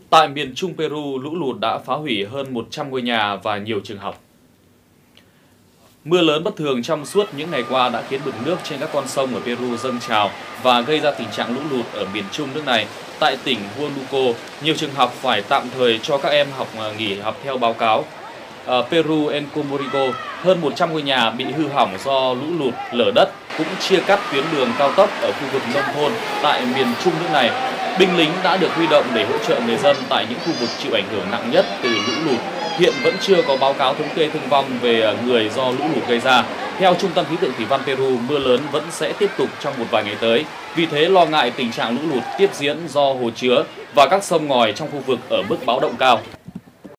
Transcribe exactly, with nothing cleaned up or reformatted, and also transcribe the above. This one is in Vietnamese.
Tại miền Trung Peru, lũ lụt đã phá hủy hơn một trăm ngôi nhà và nhiều trường học. Mưa lớn bất thường trong suốt những ngày qua đã khiến mực nước trên các con sông ở Peru dâng trào và gây ra tình trạng lũ lụt ở miền Trung nước này. Tại tỉnh Huánuco, nhiều trường học phải tạm thời cho các em học nghỉ học theo báo cáo. Ở Peru Encomorigo, hơn một trăm ngôi nhà bị hư hỏng do lũ lụt, lở đất cũng chia cắt tuyến đường cao tốc ở khu vực nông thôn tại miền Trung nước này. Binh lính đã được huy động để hỗ trợ người dân tại những khu vực chịu ảnh hưởng nặng nhất từ lũ lụt. Hiện vẫn chưa có báo cáo thống kê thương vong về người do lũ lụt gây ra. Theo Trung tâm Khí tượng Thủy văn Peru, mưa lớn vẫn sẽ tiếp tục trong một vài ngày tới. Vì thế, lo ngại tình trạng lũ lụt tiếp diễn do hồ chứa và các sông ngòi trong khu vực ở mức báo động cao.